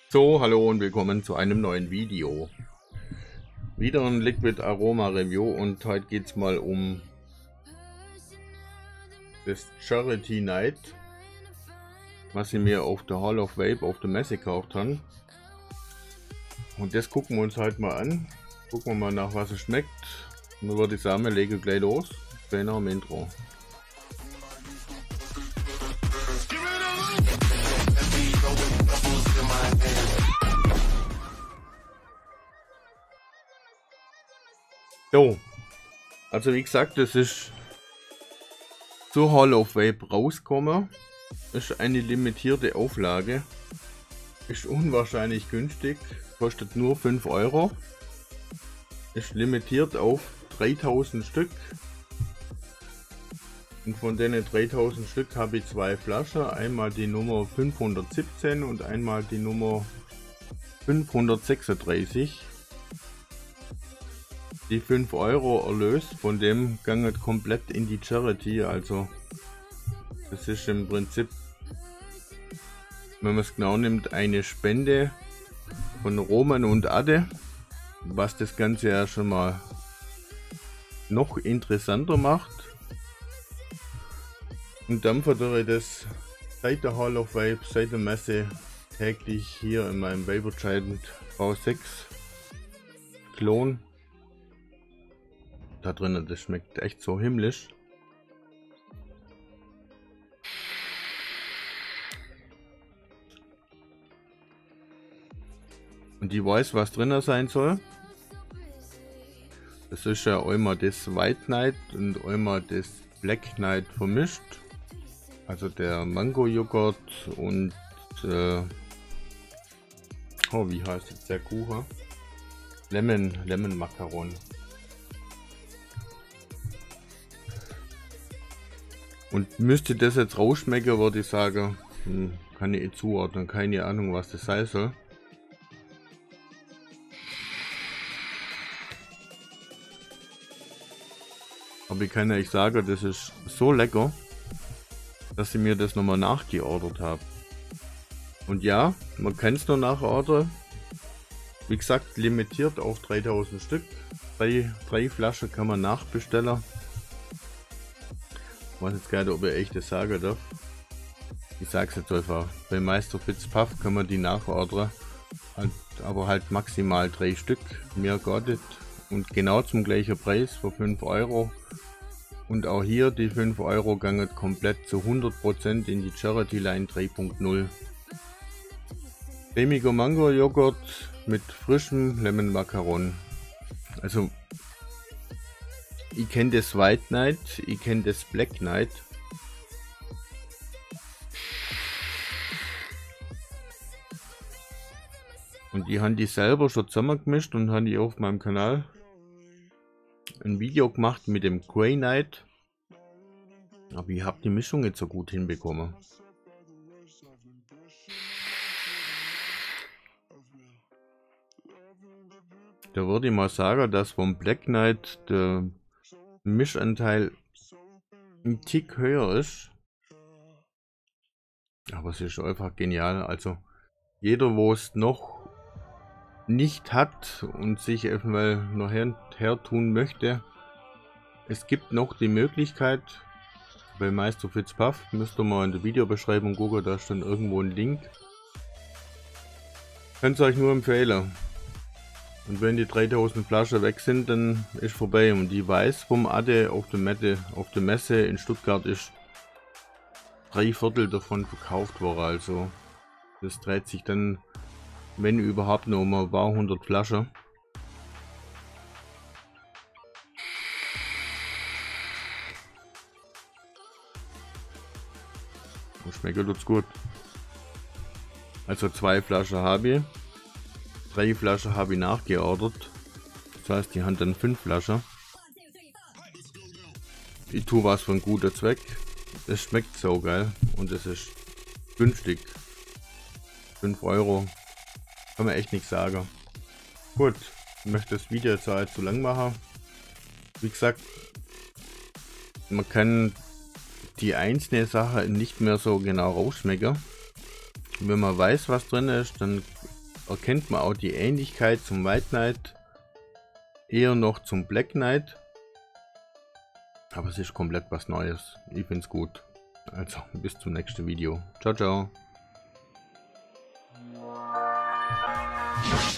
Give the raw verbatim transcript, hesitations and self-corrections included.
So, hallo und willkommen zu einem neuen Video. Wieder ein Liquid Aroma Review und heute geht es mal um das Charity Night, was ich mir auf der Hall of Vape auf der Messe gekauft habe. Und das gucken wir uns heute mal an. Gucken wir mal nach, was es schmeckt. Und dann würde ich sagen, wir legen gleich los. Gleich nach dem Intro. So, also wie gesagt, das ist zur Hall of Vape rausgekommen. Ist eine limitierte Auflage. Ist unwahrscheinlich günstig. Kostet nur fünf Euro. Ist limitiert auf dreitausend Stück. Und von den dreitausend Stück habe ich zwei Flaschen. Einmal die Nummer fünfhundertsiebzehn und einmal die Nummer fünfhundertsechsunddreißig. Die fünf Euro Erlös von dem gangen komplett in die Charity, also das ist im Prinzip, wenn man es genau nimmt, eine Spende von Roman und Adde, was das Ganze ja schon mal noch interessanter macht. Und dann versuche ich das seit der Hall of Vape, seit der Messe täglich hier in meinem Vapor Giant V sechs Klon. Da drinnen, das schmeckt echt so himmlisch. Und ich weiß, was drinnen sein soll. Das ist ja einmal das White Knight und einmal das Black Knight vermischt. Also der Mango Joghurt und äh, oh, wie heißt jetzt der Kuchen? Lemon, Lemon Macaron. Und müsste das jetzt rausschmecken, würde ich sagen, hm, kann ich zuordnen, keine Ahnung, was das sein soll. Aber ich kann euch sagen, das ist so lecker, dass ich mir das nochmal nachgeordert habe. Und ja, man kann es nur nachordern. Wie gesagt, limitiert auf dreitausend Stück. Drei, drei Flaschen kann man nachbestellen. Ich weiß jetzt gar nicht, ob ich echt das sagen darf. Ich sag's jetzt einfach. Bei Meister Fitz Puff kann man die nachordern. Halt, aber halt maximal drei Stück. Mehr geht. Und genau zum gleichen Preis für fünf Euro. Und auch hier die fünf Euro gehen komplett zu hundert Prozent in die Charity Line drei Punkt null. Cremiger Mango Joghurt mit frischem Lemon Macaron. Also ich kenne das White Knight, ich kenne das Black Knight. Und die haben die selber schon zusammengemischt und haben die auf meinem Kanal ein Video gemacht mit dem Grey Knight. Aber ich habe die Mischung nicht so gut hinbekommen. Da würde ich mal sagen, dass vom Black Knight der Mischanteil ein Tick höher ist. Aber es ist einfach genial. Also jeder, wo es noch nicht hat und sich eventuell noch her, her tun möchte, es gibt noch die Möglichkeit bei Meister Fitz Puff, müsst ihr mal in der Videobeschreibung gucken, da ist dann irgendwo ein Link. Könnt ihr euch nur empfehlen. Und wenn die dreitausend Flaschen weg sind, dann ist vorbei. Und die weiß vom Adde auf der Mette, auf der Messe in Stuttgart ist drei Viertel davon verkauft worden. Also das dreht sich dann, wenn überhaupt, noch um ein paar hundert Flaschen. Und schmeckt tut's gut. Also zwei Flaschen habe ich. Drei Flaschen habe ich nachgeordert. Das heißt, die haben dann fünf Flaschen. Ich tue was für einen guten Zweck. Es schmeckt so geil und es ist günstig. fünf Euro. Kann man echt nichts sagen. Gut, ich möchte das Video jetzt halt zu lang machen. Wie gesagt, man kann die einzelne Sache nicht mehr so genau rausschmecken. Wenn man weiß, was drin ist, dann erkennt man auch die Ähnlichkeit zum White Knight, eher noch zum Black Knight. Aber es ist komplett was Neues. Ich finde es gut. Also bis zum nächsten Video. Ciao, ciao.